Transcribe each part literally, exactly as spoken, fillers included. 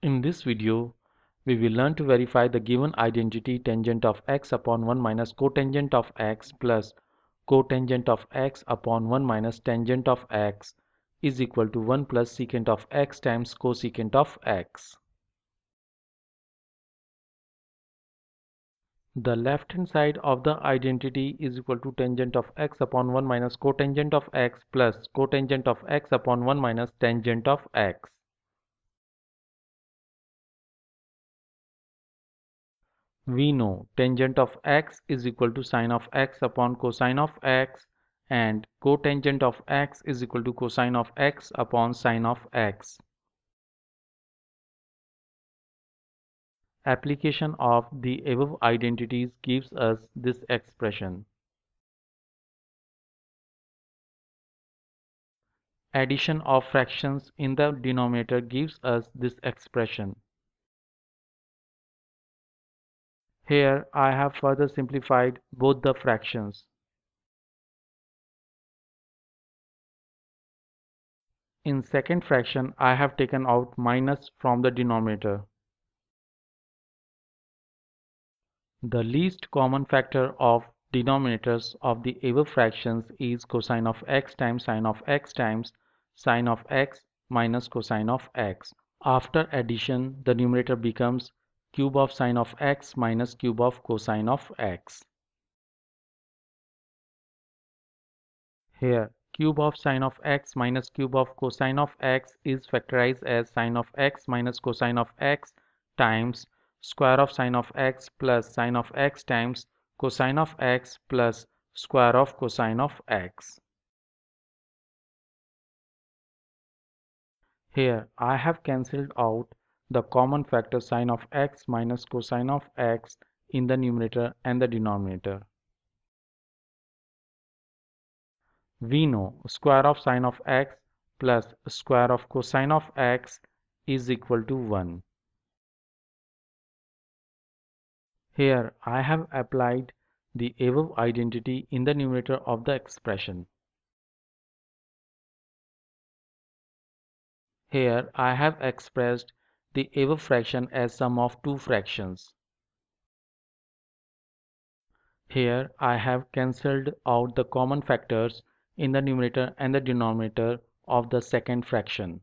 In this video, we will learn to verify the given identity tangent of x upon one minus cotangent of x plus cotangent of x upon one minus tangent of x is equal to one plus secant of x times cosecant of x. The left hand side of the identity is equal to tangent of x upon one minus cotangent of x plus cotangent of x upon one minus tangent of x. We know tangent of x is equal to sine of x upon cosine of x and cotangent of x is equal to cosine of x upon sine of x. Application of the above identities gives us this expression. Addition of fractions in the denominator gives us this expression. Here I have further simplified both the fractions. In second fraction, I have taken out minus from the denominator. The least common factor of denominators of the above fractions is cosine of x times sine of x times sine of x minus cosine of x. After addition, the numerator becomes cube of sine of x minus cube of cosine of x. Here, cube of sine of x minus cube of cosine of x is factorized as sine of x minus cosine of x times square of sine of x plus sine of x times cosine of x plus square of cosine of x. Here I have cancelled out the common factor sine of x minus cosine of x in the numerator and the denominator. We know square of sine of x plus square of cosine of x is equal to one. Here I have applied the above identity in the numerator of the expression. Here I have expressed the above fraction as sum of two fractions. Here I have cancelled out the common factors in the numerator and the denominator of the second fraction.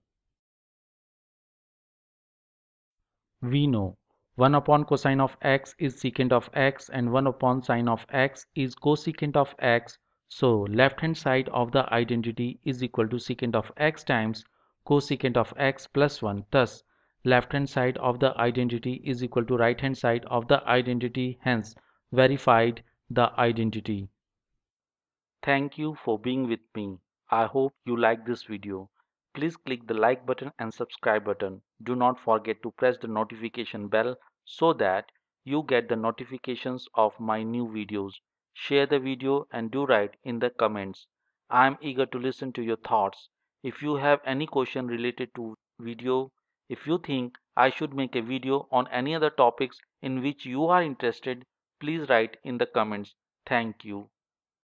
We know one upon cosine of x is secant of x and one upon sine of x is cosecant of x. So left hand side of the identity is equal to secant of x times cosecant of x plus one. Thus left hand side of the identity is equal to right hand side of the identity, hence verified the identity. Thank you for being with me. I hope you like this video. Please click the like button and subscribe button. Do not forget to press the notification bell so that you get the notifications of my new videos. Share the video and do write in the comments. I am eager to listen to your thoughts. If you have any question related to video, if you think I should make a video on any other topics in which you are interested, please write in the comments. Thank you.